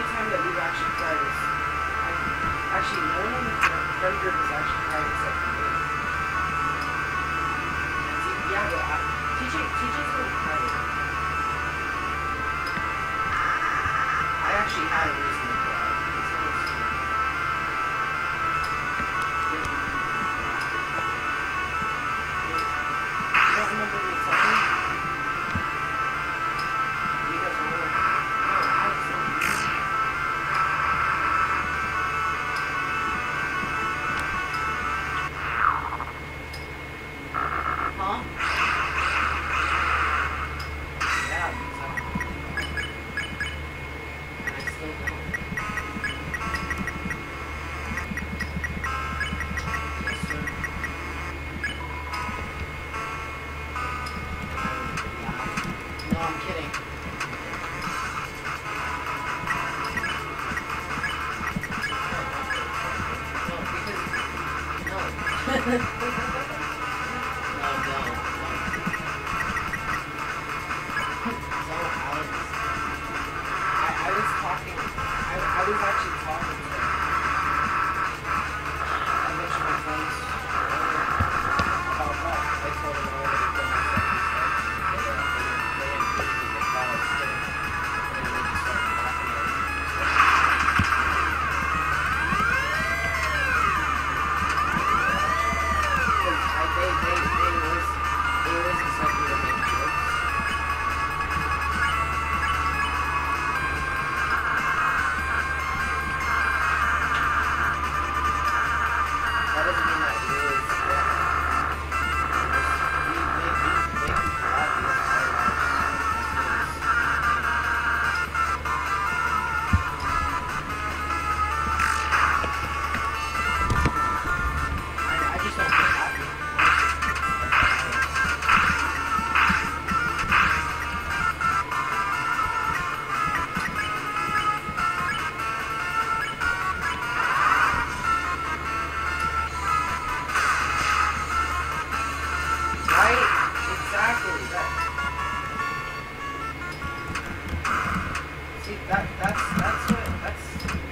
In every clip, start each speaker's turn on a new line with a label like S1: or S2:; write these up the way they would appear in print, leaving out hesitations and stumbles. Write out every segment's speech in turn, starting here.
S1: time that we've actually cried is actually no one in the friend group has actually cried except for me. Yeah, but TJ's really credit. I actually had a reason to cry. You don't remember me telling me? You guys remember? No, I was telling you. Huh? Yeah, and I still don't. Yes, sir. No, I'm kidding. No, because... No. No. So, Alex, I was talking, I was actually talking to a bunch of my friends about that. I told them I already put myself in stuff. They didn't usually get that. I was kidding. And then they just started laughing at me. Because they always expect me to make jokes. That doesn't mean that it is, we make people laugh in our lives. I just don't feel happy. Right? Exactly. See, that's what, that's...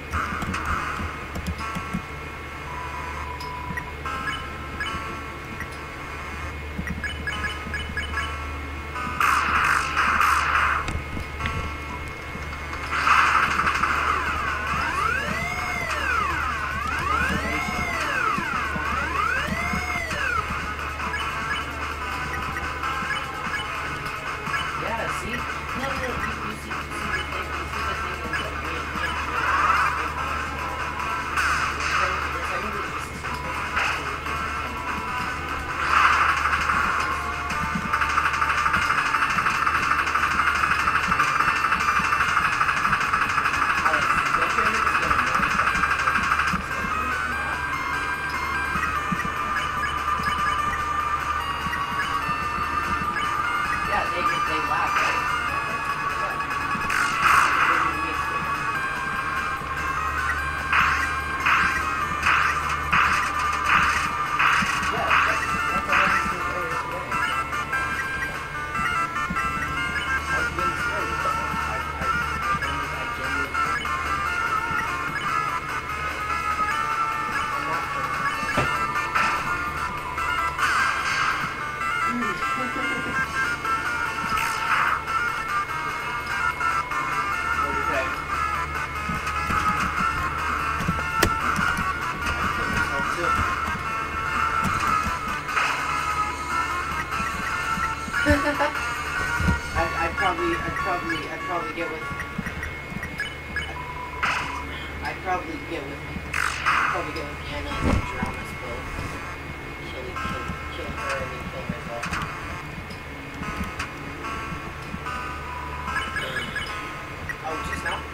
S1: Yeah, see? No, you see the thing is that me and yeah, they laugh, right? I'd probably get with Anna and drown us both. Kill her and then kill myself. Oh, just now?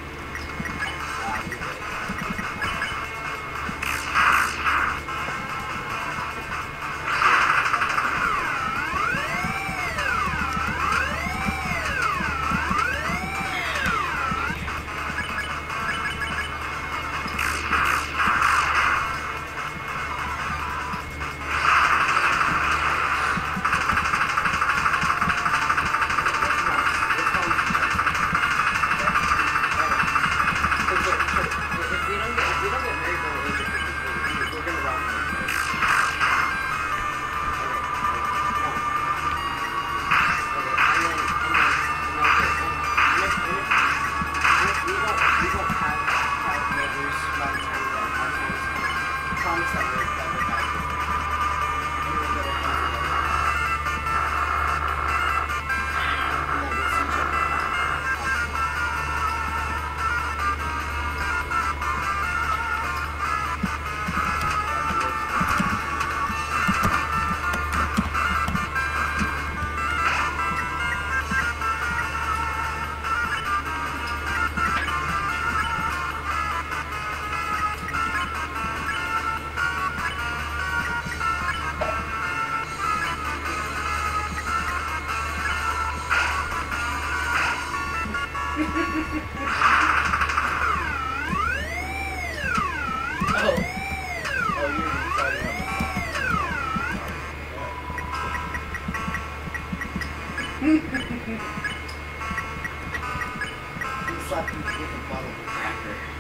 S1: Oh, you're retarded on the phone. He slapped you with a bottle of cracker.